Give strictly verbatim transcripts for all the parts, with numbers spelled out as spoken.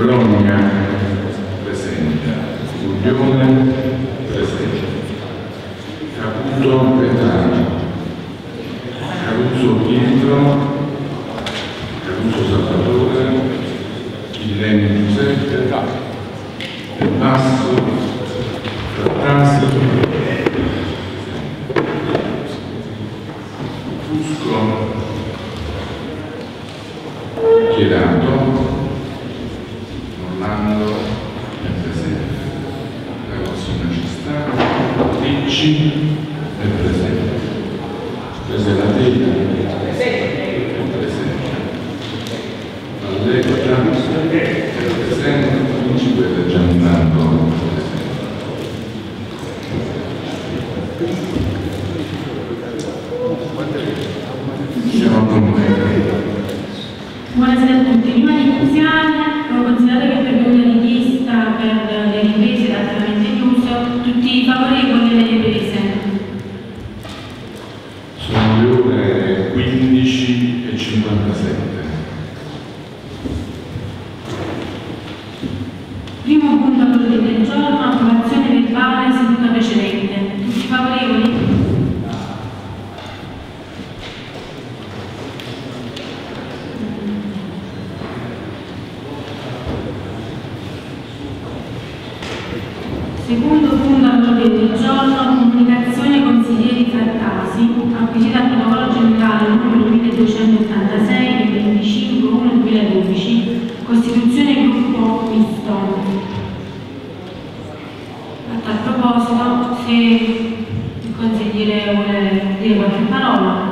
Brogna presente, Guglione presente, Caputo Gaetano, Caruso Pietro, Caruso Salvatore, Chileni Giuseppe, Del Basso, Frattasi, Fusco, Chierato, Orlando è presente, la consegna ci sta, Ricci è presente, Preselatella è presente, Valletta è presente, Principe Giannardo è presente. Siamo con Buonasera a tutti. Prima di iniziare, ho considerato che per una richiesta per le riprese relativamente in uso, tutti favorevoli alle riprese. Sono le ore quindici e cinquantasette. Primo punto all'ordine del giorno, approvazione verbale seduta precedente. Tutti favorevoli? Secondo punto all'ordine del giorno, comunicazione consiglieri Frattasi, acquisita al protocollo generale numero milleduecentottantasei del venticinque uno duemiladodici, costituzione gruppo misto. A tal proposito, se il consigliere vuole dire qualche parola.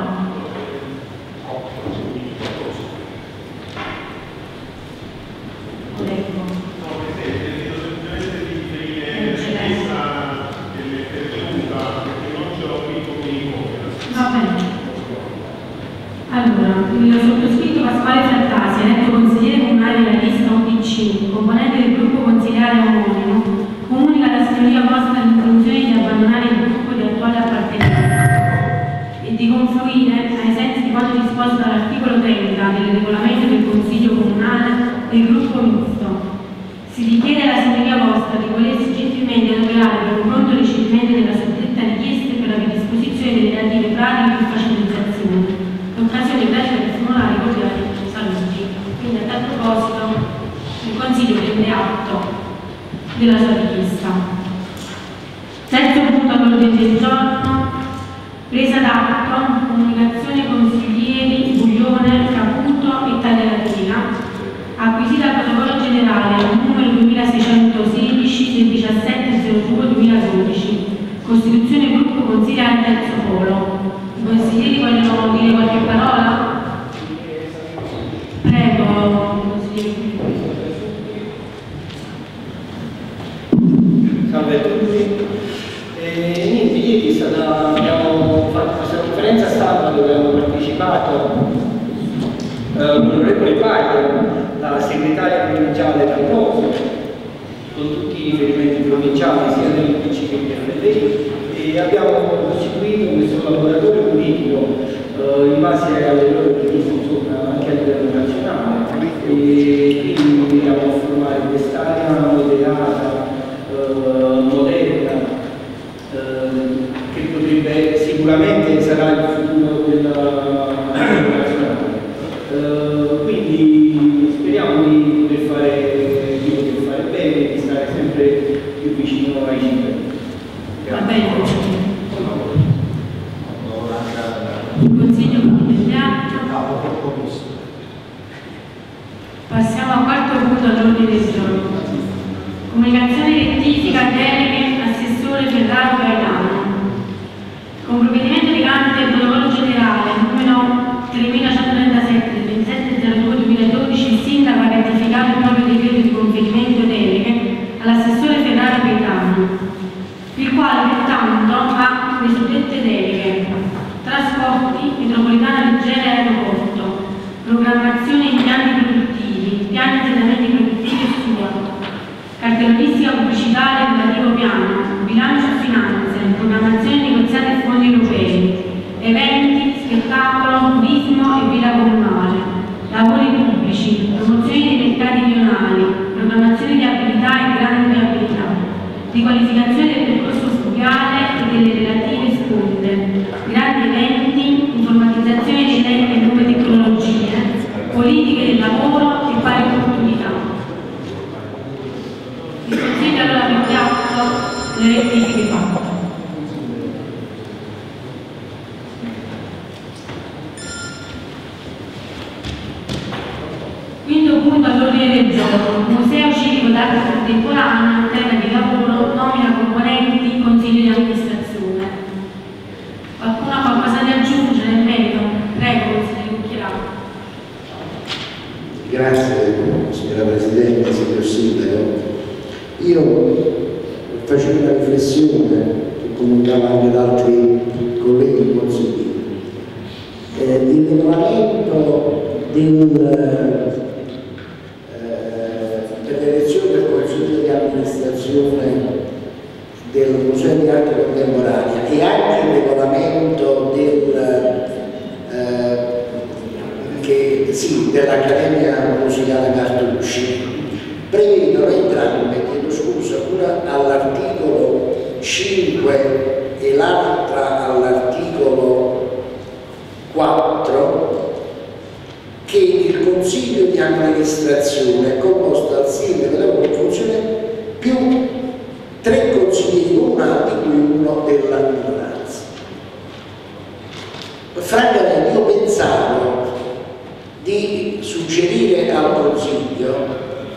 Allora, il sottoscritto Pasquale Frattasi, eletto consigliere comunale della lista U D C, componente del gruppo consiliare omonimo, comunica la signoria posta l'intenzione di abbandonare il gruppo di attuale appartenenza e di confluire, ai sensi di quanto disposto dall'articolo trenta del regolamento del Consiglio Comunale, del gruppo misto. Si richiede alla signoria posta di volersi gentilmente adoperare per un pronto ricevimento della suddetta richiesta e per la predisposizione delle relative pratiche di facilitazione. L'occasione grazie per stimolare i cordiali saluti. Quindi a tal proposito il Consiglio prende atto della sua richiesta. Terzo punto all'ordine del giorno, presa d'atto, comunicazione consiglieri Guglione, Caputo e Taglialattina, acquisita al protocollo generale numero duemilaseicentosedici del diciassette zero due duemiladodici, costituzione gruppo consiliare terzo polo. I consiglieri vogliono dire qualche parola? Prego, consigliere. Salve a tutti. Eh, niente, ieri è stata, abbiamo fatto questa conferenza stampa dove hanno partecipato eh, l'onorevole Paio, la segretaria provinciale Ramposo, con tutti i riferimenti provinciali sia dell'U D C che dell'F D I, e abbiamo costituito questo laboratorio politico eh, in base alle loro richieste, insomma, anche a livello nazionale, e quindi vogliamo formare quest'area moderata, eh, moderna, eh, che potrebbe sicuramente sarà il futuro della nazionale. Eh, quindi speriamo di poter fare, di poter fare bene, di stare sempre più vicino ai cittadini. Va bene. Il Consiglio prende atto. Passiamo al quarto punto all'ordine del giorno. Comunicazione rettifica deleghe assessore Ferraro Gaetano. Con provvedimento recante il protocollo generale numero tremilacentotrentasette del ventisette zero due duemiladodici, il sindaco ha ratificato il proprio decreto di conferimento deleghe all'assessore Ferraro Gaetano, il quale pertanto ha le suddette deleghe: trasporti, metropolitana leggera e aeroporto, programmazione impianti produttivi, piani di allenamenti produttivi e sport, cartellonistica pubblicitaria relativo piano, bilancio e finanze, programmazione negoziata e fondi europei, eventi, spettacolo, turismo e vita comunale, lavori pubblici, promozione dei mercati rionali, programmazione di abilità e grandi abilità, riqualificazione del percorso studiale e delle relative spunte, grandi eventi, informatizzazione dei tempi e nuove tecnologie, politiche del lavoro e pari opportunità. Il Consiglio allora prende atto le rettifiche fatte. Quinto punto all'ordine del giorno, Museo Civico d'Arte Contemporanea, tema di lavoro, nomina componenti, consiglio di amministrazione. Qualcuno ha qualcosa da aggiungere nel merito? Prego, consigliere Cucchiarato. Grazie signora Presidente, signor Sindaco. Io facevo una riflessione che comunicava anche ad altri colleghi consiglieri. Eh, il regolamento del l'elezione del Consiglio di amministrazione del Museo di Arte Contemporanea e anche il regolamento del, eh, che, sì, dell'Accademia Musicale Cartucci prevedono entrambe, chiedo scusa, una all'articolo cinque e l'altra all'articolo quattro, che il Consiglio di amministrazione è composto dal sindaco della congiunzione più tre consiglieri comunali, di cui uno della minoranza. Francamente io pensavo di suggerire al Consiglio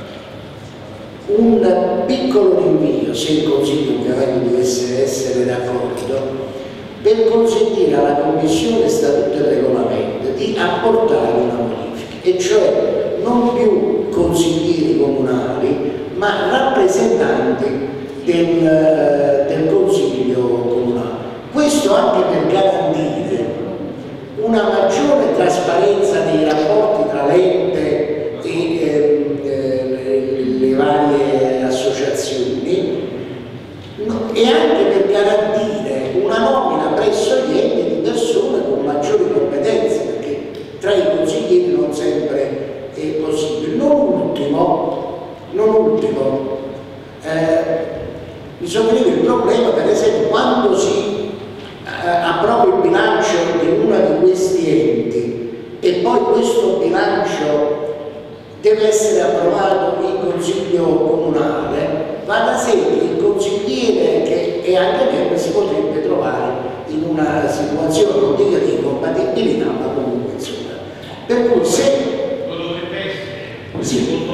un piccolo rinvio, se il Consiglio ovviamente dovesse essere d'accordo, per consentire alla Commissione Statuto e Regolamento di apportare una modifica, e cioè non più consiglieri comunali, ma rappresentanti del, del Consiglio comunale. Questo anche per garantire una maggiore trasparenza nei rapporti tra l'ente e eh, eh, le varie associazioni, no, e anche per garantire una nomina presso gli enti di persone con maggiori competenze, perché tra i consiglieri non sempre è possibile. Non ultimo, non ultimo eh, mi solleva il problema, per esempio, quando si eh, approva il bilancio di uno di questi enti e poi questo bilancio deve essere approvato in Consiglio Comunale, va da sé che il consigliere che è anche membro si potrebbe trovare in una situazione, non dico di incompatibilità, ma comunque insomma. Per cui se... Lo dovrebbe essere. Sì.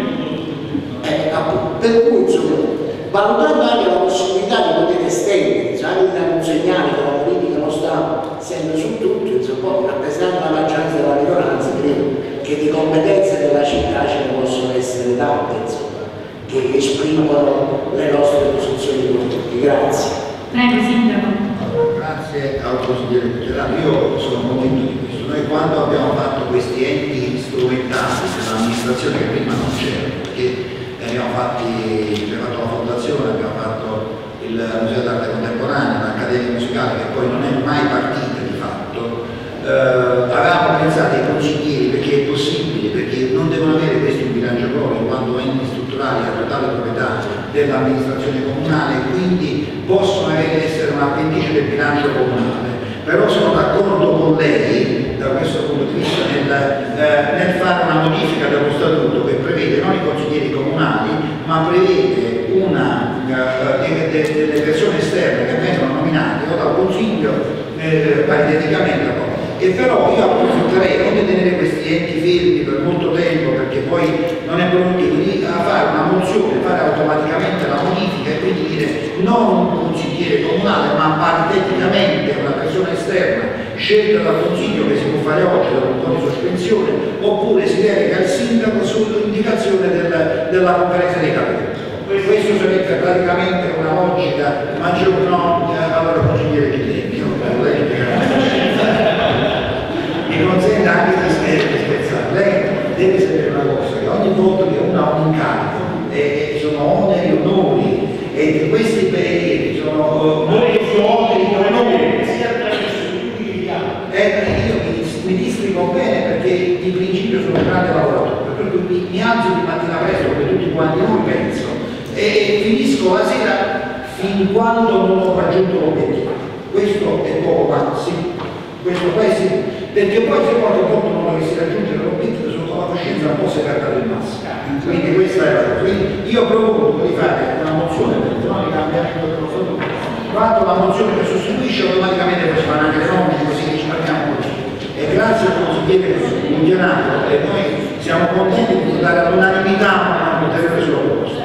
Eh, per cui insomma, valutando anche la possibilità di poter estendere, cioè anche dare un segnale che la politica non sta sempre su tutto, insomma, rappresentando la maggioranza della minoranza, credo che di competenze della città ce ne possono essere tante, insomma, che esprimono le nostre posizioni politiche. Grazie. Prego, Sindaco. Grazie al consigliere Cucchiarato. Io sono convinto di questo. Noi quando abbiamo fatto questi enti strumentali dell'amministrazione che prima non c'era, perché abbiamo, fatti, abbiamo fatto la fondazione, abbiamo fatto il Museo d'Arte Contemporanea, l'Accademia Musicale, che poi non è mai partita di fatto, eh, avevamo pensato ai consiglieri perché è possibile, perché non devono avere questi un bilancio proprio quando enti strutturali a totale proprietà dell'amministrazione comunale, quindi possono avere, essere un appendice del bilancio comunale. Però sono d'accordo con lei da questo punto di vista nel, eh, nel fare una modifica dello statuto che prevede non i consiglieri comunali, ma prevede una, uh, de, de, delle persone esterne che vengono nominate o dal consiglio eh, pariteticamente. E però io approfitterei non di tenere questi enti fermi per molto tempo, perché poi non è produttivo, di fare una mozione, fare automaticamente la modifica e quindi dire non un consigliere comunale ma pariteticamente una persona esterna scelta dal consiglio, che si può fare oggi dopo un po' di sospensione, oppure si delega il sindaco sull'indicazione del, della conferenza dei capigruppo. Questo sarebbe praticamente una logica maggiore, no, allora consigliere Chiletti, mi consente anche di scherzare. Lei deve sapere una cosa, che ogni volta che uno ha un incarico eh, sono oneri e onori, e che questi periodi sono oneri e onori. Eh, io mi, mi districo bene perché di principio sono un grande lavoratore, per cui mi, mi alzo di mattina presto come tutti quanti noi penso, e finisco la sera fin quando non ho raggiunto l'obiettivo. Questo è poco ma sì, questo poi sì, perché poi se poi dopo non dovessi raggiungere l'obiettivo sotto la coscienza un po' si perde il massimo. Quindi questa è la cosa. Quindi io propongo di fare una mozione per il cambiamento dello statuto. Quando la mozione che sostituisce automaticamente si fanno anche le nomine, così risparmiamo così. E grazie al consigliere Mungianato e noi siamo contenti di dare all'unanimità una ulteriore sulla proposta.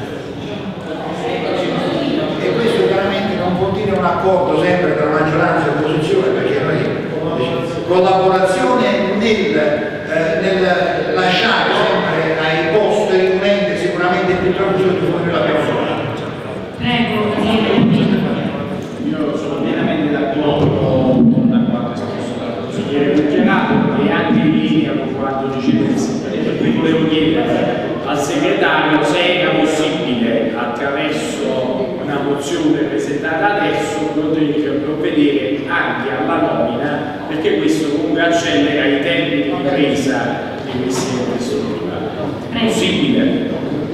E questo chiaramente non può dire un accordo sempre tra maggioranza e opposizione, perché noi collaborazione nel, eh, nel lasciare sempre ai posteri un ente sicuramente più tranquillo di come noi l'abbiamo fatto. Prego, io sono pienamente d'accordo con quanto espresso dal consigliere Mungianato e anche in linea con quanto diceva il sindaco. Qui volevo chiedere al segretario se era possibile, attraverso una mozione presentata adesso, poter provvedere anche alla nomina, perché questo comunque accelera i tempi di presa di questi strutture. È possibile?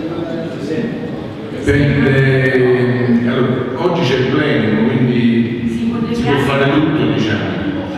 Dipende, allora, oggi c'è il pleno, quindi si può fare tutto, diciamo.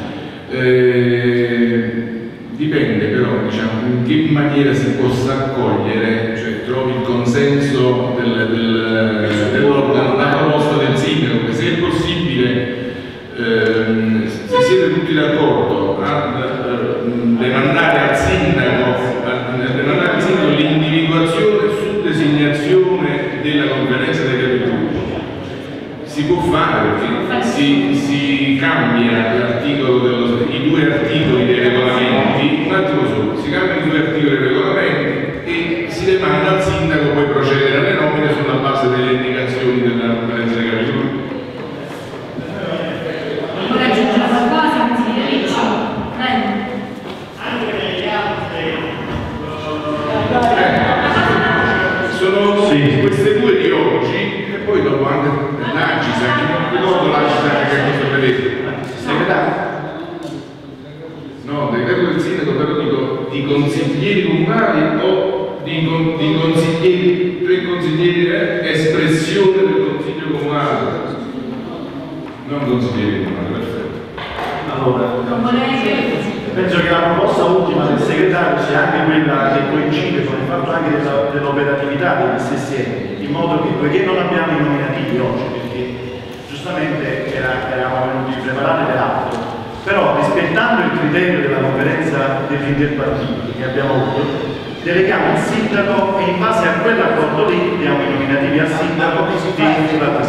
Eh, dipende però, diciamo, in che maniera si possa accogliere, cioè trovi il consenso del, del, dell'organo, la proposta del sindaco, che se è possibile, ehm, se siete tutti d'accordo a demandare al sindaco, a demandare al sindaco l'individuazione su designazione della conferenza dei capigruppo. Si può fare perché si, si cambia l'articolo dello, i due articoli dei regolamenti, un attimo solo, si cambiano i due articoli dei regolamenti e si demanda al sindaco poi procedere alle nomine sulla base delle indicazioni della conferenza dei capigruppo. vuole aggiungere qualcosa, consigliere Riccio? Prego. Anche negli altri sono sì, queste due di oggi e poi dopo anche l'Agisa, che non ricordo l'Agisa che cosa prevede. Segretario? No, decreto del sindaco, però dico di consiglieri comunali o di, con, di consiglieri, tre consiglieri eh, espressione del consiglio comunale. Non consiglieri comunali, perfetto. allora, Non vorrei penso che la proposta ultima del segretario sia anche quella che coincide con il fatto anche della, dell'operatività degli stessi enti, in modo che, poiché non abbiamo i nominativi oggi, perché giustamente era, eravamo venuti preparati per altro, però rispettando il criterio della conferenza degli interpartiti che abbiamo avuto, deleghiamo il sindaco e in base a quell'accordo lì diamo i nominativi al sindaco di sulla